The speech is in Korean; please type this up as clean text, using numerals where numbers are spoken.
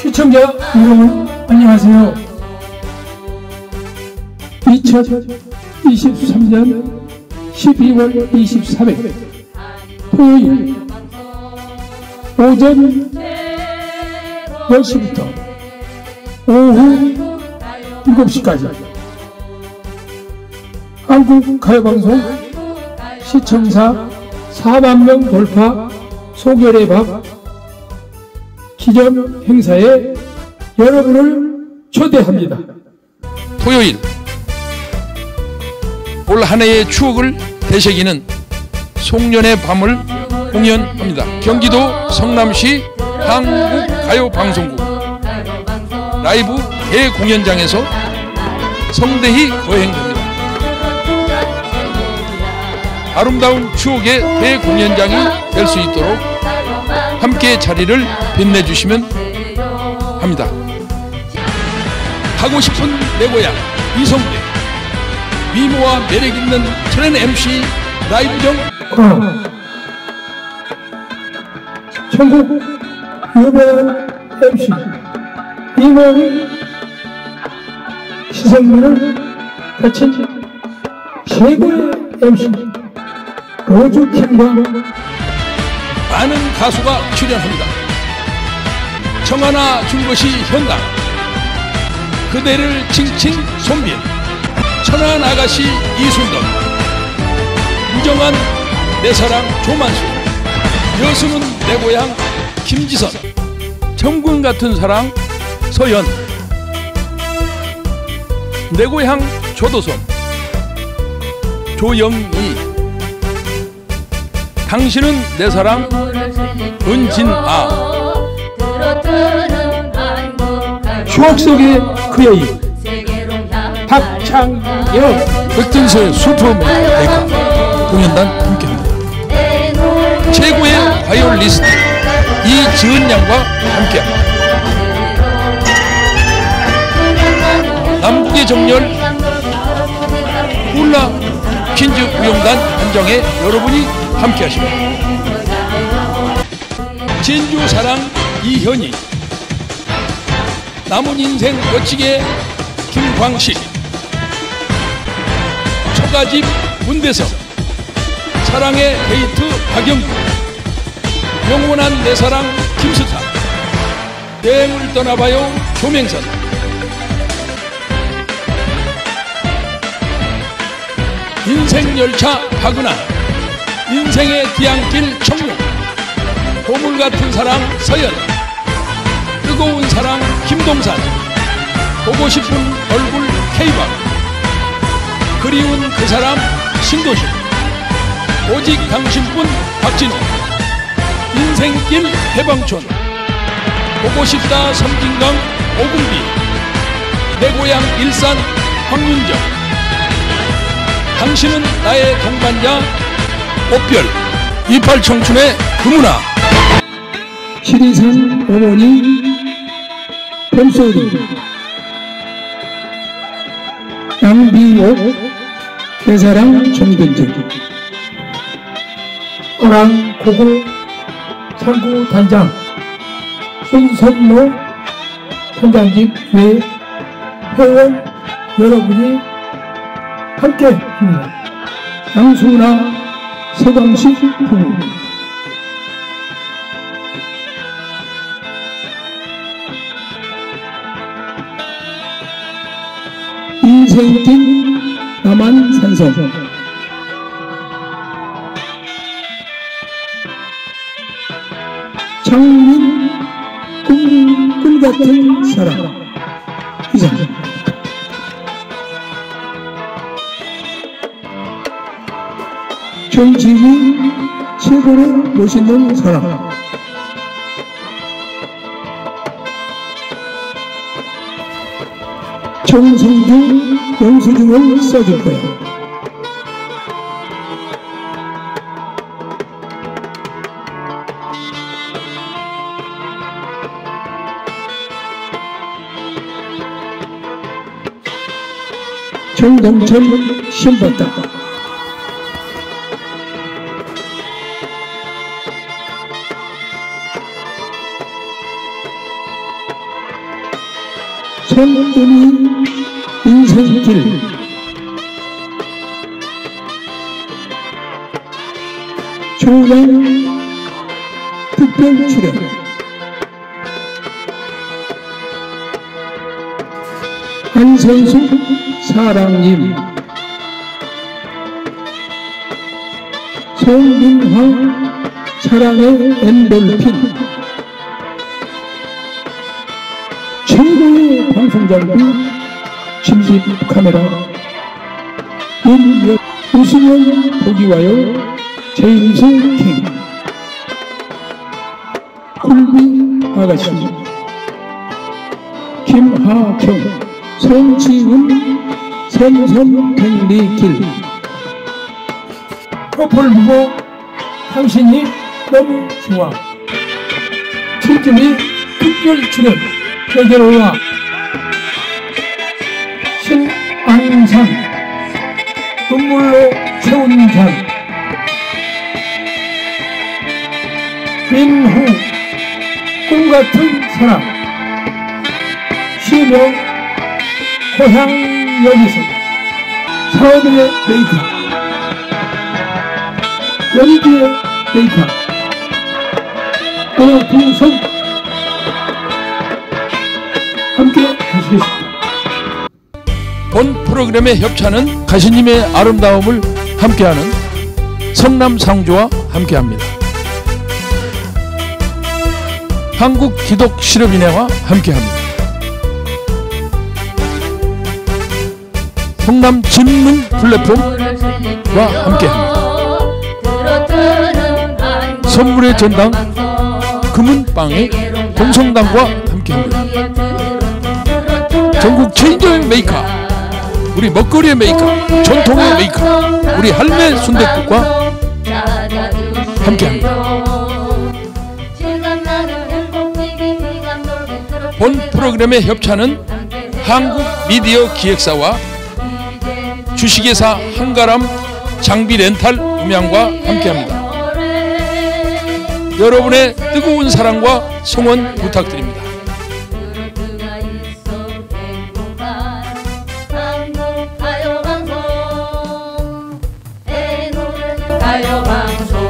시청자 여러분 안녕하세요. 2023년 12월 23일 토요일 오전 10시부터 오후 7시까지 한국가요방송 시청자 4만 명 돌파 소결의 밥 기념 행사에 여러분을 초대합니다. 토요일 올 한 해의 추억을 되새기는 송년의 밤을 공연합니다. 경기도 성남시 한국가요방송국 라이브 대공연장에서 성대히 거행됩니다. 아름다운 추억의 대공연장이 될 수 있도록 함께 자리를 빛내주시면 합니다. 하고 싶은 내 고향 이성대 미모와 매력있는 트렌 MC 라이브정 전국 유명한 MC 이모의 시성민을 갖춘 최고의 MC 로즈킴과 많은 가수가 출연합니다. 청하나 준것이 현당 그대를 칭칭 손빈 천안 아가씨 이순덕 무정한 내 사랑 조만수 여수는 내 고향 김지선 천군 같은 사랑 서연 내 고향 조도선 조영희 당신은 내 사랑 은진아 추억 속의 그 여인 박창영 백진서의 슈퍼맨 공연단 함께합니다. 최고의 바이올리스트 이지은 양과 함께합니다. 남북의 정열 훌라 퀸즈 무용단 한정에 여러분이 함께하십니다. 진주 사랑 이현희 남은 인생 멋지게 김광식 초가집 문대석 사랑의 데이트 박영규 영원한 내 사랑 김수타 여행을 떠나봐요 조명선 인생열차 박은하 인생의 뒤안길 청룡 보물같은 사랑 서연 뜨거운 사랑 김동산 보고 싶은 얼굴 K박 그리운 그 사람 신도시 오직 당신뿐 박진호 인생길 해방촌 보고 싶다 섬진강 오금비 내 고향 일산 황윤정 당신은 나의 동반자 옥별 28 청춘의 금은아 시리산 어머니 뱀소리 양비옥 내 사랑 정근정 어랑 고고 창구 단장 손선로 단장직 외 회원 여러분이 함께합니다. 양수나 서광식 부부 인생길 남한산성 장민 꿈같은 사랑 이상 정직이 최고로 멋있는 사람 정성주 영수증을 써줄 거야. 정동철 신봤다. 손은희 인생길 조양 특별 출연 안선수 사랑님 송민화 사랑의 엔돌핀 최고의 방송장비 진집 카메라 윤여 우승현 보기와요 제임스 킹 굴비 아가씨 김하경 송지훈 샘섬백리길 커플 보고 당신이 너무 좋아 최준희 특별 출연 대결호와 신앙산 눈물로 채운 잔 민후 꿈같은 사랑 시명 고향 여기서 사어들의 메이커 연기의 메이커 오늘 두 선 함께 하시겠습니다. 본 프로그램의 협찬은 가시님의 아름다움을 함께하는 성남상조와 함께합니다. 한국기독실업인회와 함께합니다. 성남진흥 플랫폼과 함께합니다. 선물의 전당 금은빵의 동성당과 함께합니다. 전국 체인저의 메이커 우리 먹거리의 메이커 전통의 메이커 우리 할매 순댓국과 함께합니다. 본 프로그램의 협찬은 한국미디어기획사와 주식회사 한가람 장비렌탈 음향과 함께합니다. 여러분의 뜨거운 사랑과 성원 부탁드립니다. 가요방송